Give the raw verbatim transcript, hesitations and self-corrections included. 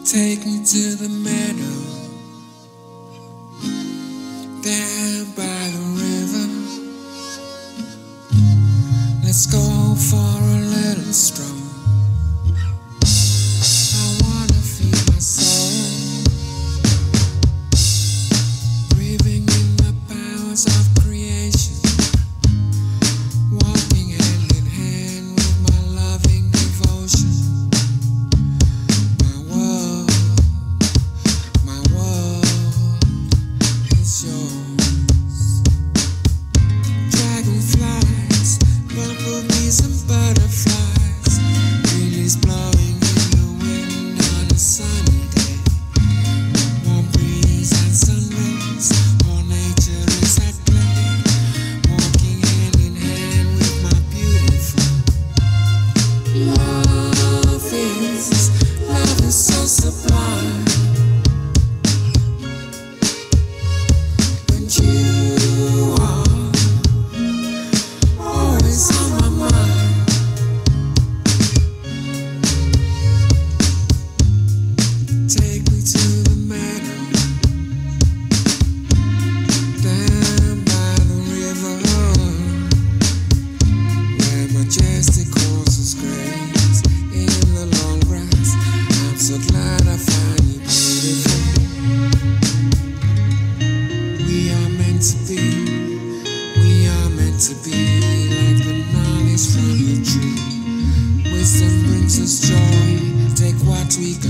Take me to the meadow, down by the river. Let's go for a little stroll. I wanna feel my soul, breathing in the powers of creation, walking hand in hand with my loving devotion. Bumblebees and butterflies, breeze blowing in the wind on a sunny day. Warm breeze and sun rays, all nature is at play. Walking hand in hand with my beautiful. Love is, love is so sublime. And you are on my mind. Take me to the meadow, down by the river, where majestic horses graze in the long grass. I'm so glad I find you beautiful. We are meant to be, we are meant to be. From the tree, wisdom brings us joy. Take what we got.